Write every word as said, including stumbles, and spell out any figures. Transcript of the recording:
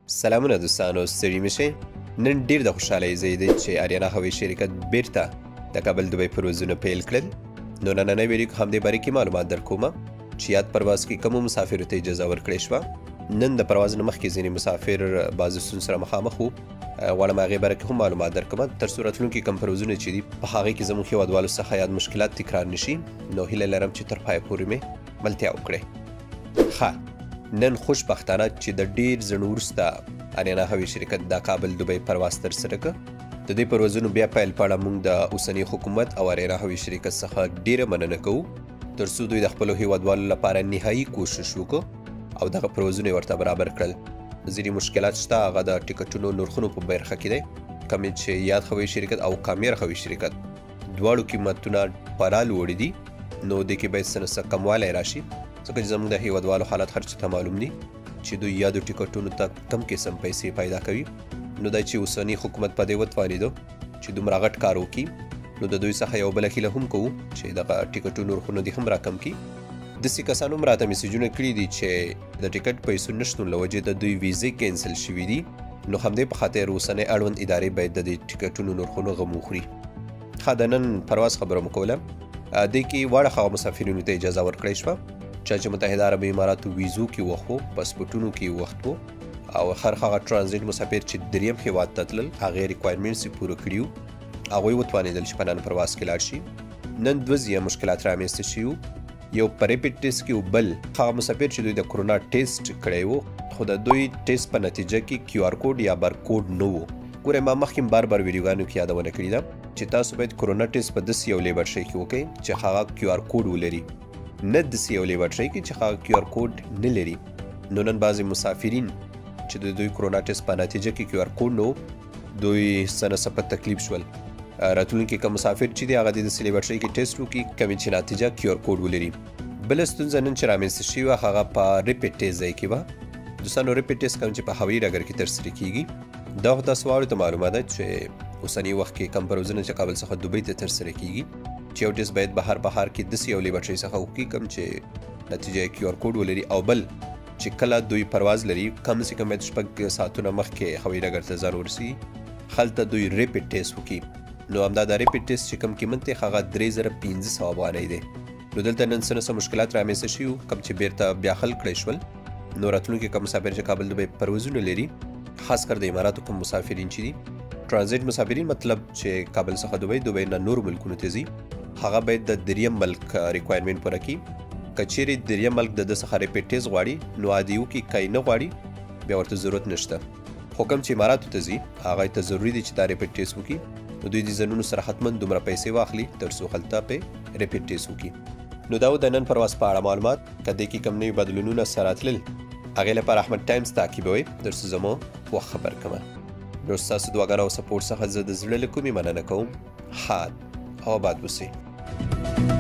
سلامونه دوستانو، ستړي مشئ. نن ډیر د خوشحالۍ ځای دی چې اريانا هوايي شرکت بیرته د کابل دوبۍ پروازونه پیل کړل. نو نننۍ ویډیو کې همدې باره کې معلومات درکوم چې یاد پرواز کې کومو مسافرو ته اجازه ورکړې شوه. نن د پرواز نه مخکې ځینې مسافر بعضې ستونزو سره مخامخ وو. غواړم هغې باره کې هم معلومات درکړم تر څو راتلونکي کوم پروازونه چې دي په هغې کې زموږ هېوادوالو څخه یاد مشکلات تکرار نه شي. نو هیله لرم چې تر پایه پورې مې ملتیا وکړئ. ښه، نن خوشبختانه چې د ډیر ځنډ وروسته اريانا هوايي شرکت د کابل دوبۍ پرواز ترسره کړ. د دې پروازونو بیا پیل په اړه موږ د اوسني حکومت او اريانا هوايي شرکت څخه ډیره مننه کوو تر څو دوی د خپلو هیوادوالو لپاره نهایي کوشش وکړو او دغه پروازونه ورته برابر کړل. ځینې مشکلات شته، هغه د ټکټونو نرخونو په برخه کې دی. کومې چې یاد هوايي شرکت او کامیر هوايي شرکت دواړو قیمتونه خورا لوړ دي. نو دې کې باید څه نه څه کموالی راشي، ځکه چې زموږ د هیوادوالو حالت هر چا ته معلوم دي چې دوی یادو ټکټونو ته کم قسم پیسې پیدا کوي. نو دا چې اوسني حکومت په دې وتوانېدو چې دومره غټ کار وکړي، نو د دوی څخه یو بله هیله هم کوو چې دغه ټکټونو نرخونه دې هم راکم کړي. داسې کسانو هم راته میسیجونه کړي دي چې د ټکټ پیسو نشتون له وجې د دوی ویزې کینسل شوي دي. نو همدې په خاطر اوسنۍ اړوند ادارې باید د دې ټکټونو نرخونو غم وخوري. ښه، د نن پرواز خبره مو کوله. دې کې واړه هغه مسافرینو ته اجازه ورکړی شوه چې متحده عرب اماراتو ویزو کې وخت وو، پاسپورټونو کې وخت وو، او هر هغه ټرانزیټ مسافر چې دریم هیواد ته تلل هغې ریکوایرمنټس یې پوره کړي وو. هغوی وتوانېدل چې په نن پرواز کې لاړ شي. نن دوه ځایه مشکلات رامنځته شوي وو، یو په ریپډ ټیسټ کې و، بل هغه مسافر چې دوی د کرونا ټیسټ کړی وو خو د دوی ټیسټ په نتیجه کې کیو آر کوډ یا برکوډ نه وو. ګورئ، ما مخکې بار بار ویډیوګانو کې یادونه کړې ده چې تاسو باید کرونا ټیسټ په داسې یو لیبر شی کې وکړئ چې هغه کیو آر کوډ ولري، نه داسې یو لیبر شی کې چې هغه کیو آر کوډ نه لري. نو نن بعضې مسافرین چې د دوی کرونا ټیسټ په نتیجه کې کیو آر کوډ نه، دوی څه نه څه په تکلیف شول. راتلونکي کوم مسافر چې دی هغه دې داسې لیبر شی کې ټیسټ وکړي کومې چې نتیجه کیو آر کوډ ولري. بله ستونزه نن چې رامنځته شوې وه هغه په ریپډ ټیسټ ځای کې وه. دوستانو، ریپډ ټیسټ کوم چې په هوایي ډګر کې ترسره کیږي، دا خو تاسو واورئ ته معلومه ده چې اوسني وخت کې کوم پروازونه چې کابل څخه دوبۍ ته ترسره کیږي چې یو ټیسټ باید بهر بهر کې داسې یو لیبر شی څخه وکړي کوم چې نتیجه یې کیو آر کوډ ولري، او بل چې کله دوی پرواز لري کم سے کم باید شپږ ساعتونه مخکې هوایي ډګر ته ځان ورسي، هلته دوی ریپډ ټیسټ وکړي. نو همدا د ریپډ ټیسټ چې کوم قیمت دی هغه درې زره پنځه سوه افغانۍ دی. نو دلته نن څه نه څه مشکلات رامنځته شوي وو کوم چې بیرته بیا حل کړی شول. نو راتلونکي کوم مسافر چې کابل دوبۍ پروازونه لري، خاص کر د اماراتو کوم مسافرین چې دي ټرانزیټ مسافرین، مطلب چې کابل څخه دوبۍ، دوبۍ نه نور ملکونو ته ځي، هغه باید د دریم ملک ریکوایرمنټ پوره کړي. که چیرې دریم ملک د ده څخه ریپډ ټیسټ غواړي نو عادي وکړي، که یې نه غواړي بیا ورته ضرورت نشته. خو کوم چې اماراتو ته ځي هغه ته ضروري دی چې دا ریپډ ټیسټ وکړي. نو دوی د ځانونو سره حتما دومره پیسې واخلي تر څو هلته پې ریپډ ټیسټ وکړي. نو دا و د نن پرواز په اړه معلومات. که دې کې کوم نوي بدلونونه سره تلل هغې لپاره احمد ټایمز تعقیبوئ تر څو زه مو وخت خبر کړمه. نو ستاسو دعاګانو او سپورټ څخه زه د زړه له کومې مننه کوم. ښاد او آباد اوسئ.